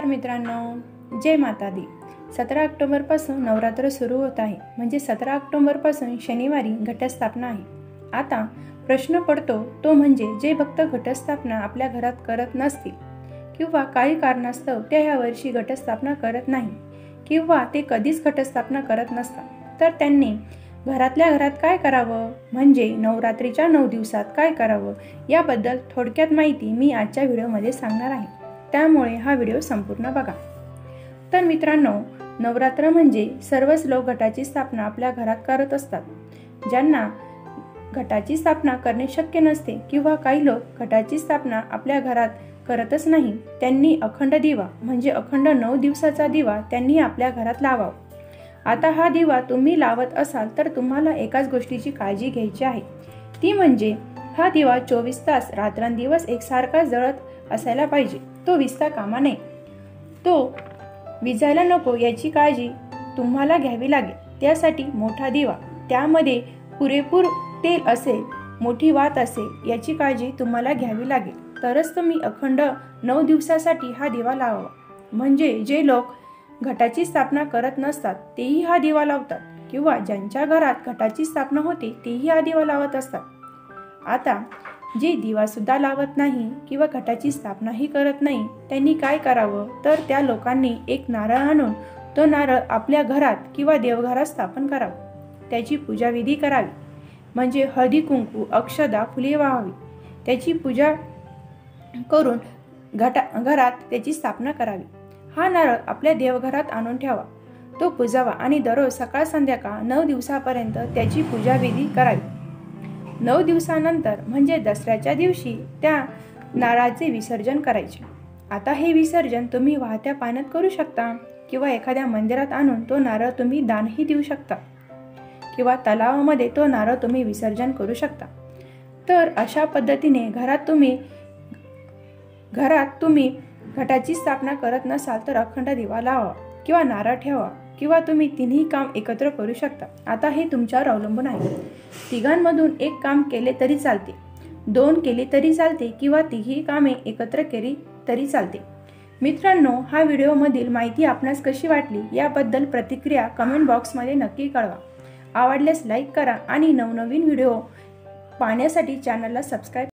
मित्रांनो, जय माता दी। 17 ऑक्टोबरपासून नवरात्र सुरू होत आहे। म्हणजे 17 ऑक्टोबरपासून शनिवारी घटस्थापना आहे। आता प्रश्न पडतो तो म्हणजे जे भक्त घटस्थापना आपल्या घरात करत नसतील किंवा काही कारणास्तव ते ह्या वर्षी घटस्थापना करत नाही किंवा ते कधीच घटस्थापना करत नसतात, तर त्यांनी घरातल्या घरात काय करावं, म्हणजे नवरात्रीच्या 9 दिवसात काय करावं याबद्दल थोडक्यात माहिती मी आजच्या व्हिडिओमध्ये सांगणार आहे। त्यामुळे हा व्हिडिओ संपूर्ण बघा। तर मित्रांनो, नवरात्र म्हणजे सर्वच लोक घटाची स्थापना आपल्या घरात करत असतात। ज्यांना घटाची स्थापना करणे शक्य नसते किंवा काही लोक घटाची स्थापना आपल्या घरात करतच नाही, त्यांनी अखंड दिवा म्हणजे अखंड 9 दिवसाचा दिवा त्यांनी आपल्या घरात लावावा। आता हा दिवा तुम्ही लावत असाल तर तुम्हाला एकाच गोष्टीची काळजी घ्यायची आहे, ती म्हणजे हा दिवा 24 तास रात्रंदिवस एकसारखा जळत असायला पाहिजे। तो विझता कामा नये, तो विझायला नको याची काळजी तुम्हाला घ्यावी लागेल। त्यासाठी मोठा दिवा, त्यामध्ये पुरेपूर तेल असेल, मोठी वात असेल याची काळजी तुम्हाला घ्यावी लागेल, तरच तुम्ही अखंड 9 दिवसासाठी हा दिवा लावावा। म्हणजे जे लोक घटाची स्थापना करत नसतात तेही हा दिवा लावतात किंवा ज्यांच्या घरात घटाची स्थापना होते तेही हा दिवा लावत असतात। आता जे दिवा सुद्धा लावत नाही किंवा घटाची स्थापनाही करत नाही त्यांनी काय करावं, तर त्या लोकांनी एक नारळ आणून तो नारळ आपल्या घरात किंवा देवघरात स्थापन करावं। त्याची पूजाविधी करावी, म्हणजे हळदी कुंकू, अक्षदा, फुले वाहावी, त्याची पूजा करून घरात त्याची स्थापना करावी। हा नारळ आपल्या देवघरात आणून ठेवा, तो पुजावा आणि दररोज सकाळ संध्याकाळ 9 दिवसापर्यंत त्याची पूजाविधी करावी। 9 दिवसानंतर म्हणजे दसऱ्याच्या दिवशी त्या नारळाचे विसर्जन करायचे। आता हे विसर्जन तुम्ही वाहत्या पाण्यात करू शकता किंवा एखाद्या मंदिरात आणून तो नारळ तुम्ही दानही देऊ शकता किंवा तलावामध्ये तो नारळ तुम्ही विसर्जन करू शकता। तर अशा पद्धतीने घरात तुम्ही घटाची स्थापना करत नसाल तर अखंड दिवा लावा किंवा नारळ ठेवा किंवा तुम्ही तिन्ही काम एकत्र करू शकता। आता हे तुमच्यावर अवलंबून आहे। तिघांमधून एक काम केले तरी चालते, 2 केले तरी चालते किंवा तिघी कामे एकत्र केली तरी चालते। मित्रांनो, हा व्हिडिओमधील माहिती आपणास कशी वाटली याबद्दल प्रतिक्रिया कमेंट बॉक्समध्ये नक्की कळवा। आवडल्यास लाईक करा आणि नवनवीन व्हिडिओ पाहण्यासाठी चॅनलला सबस्क्राईब